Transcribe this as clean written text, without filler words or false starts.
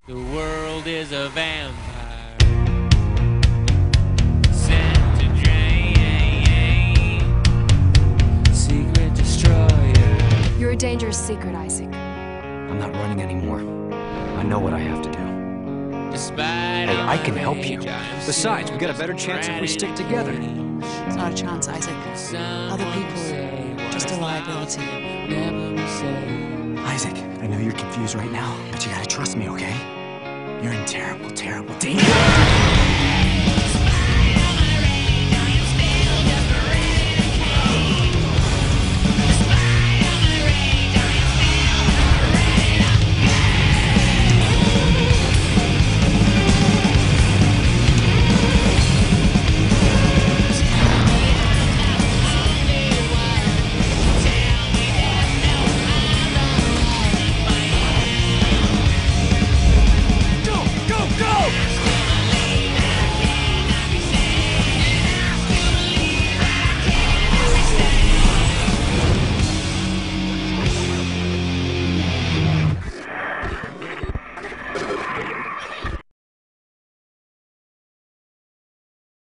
The world is a vampire sent to drain. Secret destroyer. You're a dangerous secret, Isaac. I'm not running anymore. I know what I have to do. Despite Hey, I can help you. Besides, we got a better chance if we stick together. It's not a chance, Isaac. Other people are just a liability. Isaac, I know you're confused right now, but you gotta trust me, okay? You're in terrible, terrible danger.